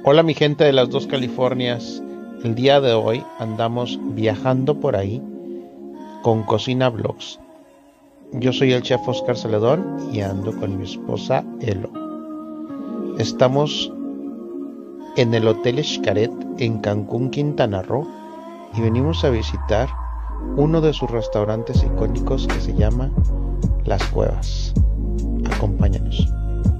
Hola mi gente de las dos Californias, el día de hoy andamos viajando por ahí con Cocina Vlogs. Yo soy el chef Oscar Celedón y ando con mi esposa Elo. Estamos en el Hotel Xcaret en Cancún, Quintana Roo, y venimos a visitar uno de sus restaurantes icónicos que se llama Las Cuevas. Acompáñanos.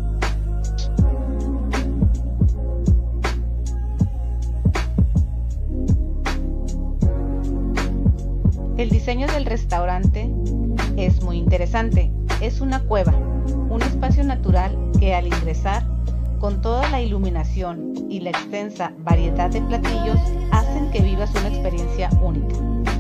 El diseño del restaurante es muy interesante. Es una cueva, un espacio natural que al ingresar, con toda la iluminación y la extensa variedad de platillos, hacen que vivas una experiencia única.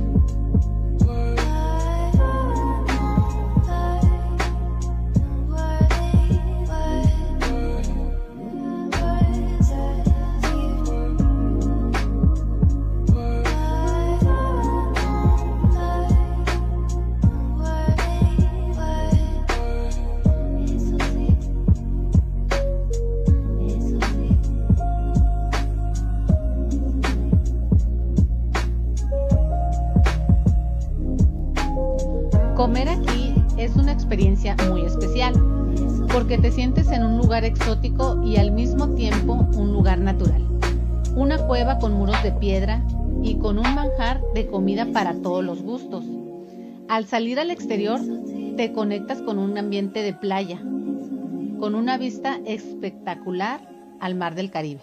Comer aquí es una experiencia muy especial, porque te sientes en un lugar exótico y al mismo tiempo un lugar natural. Una cueva con muros de piedra y con un manjar de comida para todos los gustos. Al salir al exterior, te conectas con un ambiente de playa, con una vista espectacular al mar del Caribe.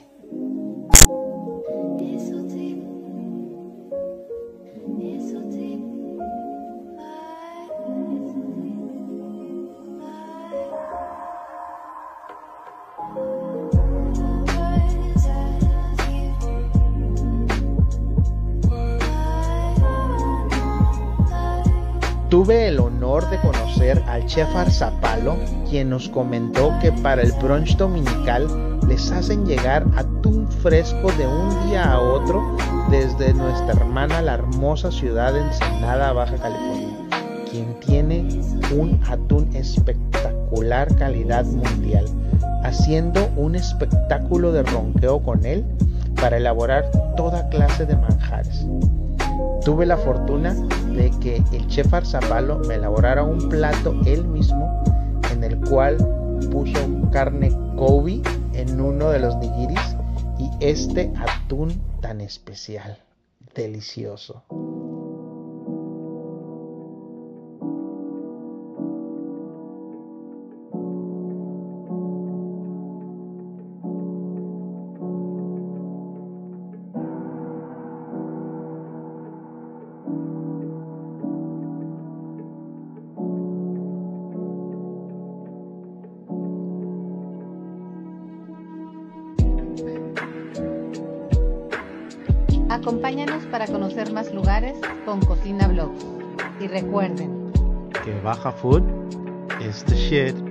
Tuve el honor de conocer al chef Arzapalo, quien nos comentó que para el brunch dominical les hacen llegar atún fresco de un día a otro desde nuestra hermana la hermosa ciudad de Ensenada, Baja California, quien tiene un atún espectacular calidad mundial, haciendo un espectáculo de ronqueo con él para elaborar toda clase de manjares. Tuve la fortuna de que el chef Arzapalo me elaborara un plato él mismo, en el cual puso carne Kobe en uno de los nigiris y este atún tan especial, delicioso. Acompáñanos para conocer más lugares con Cocina Vlogs. Y recuerden Que Baja Food is the shit.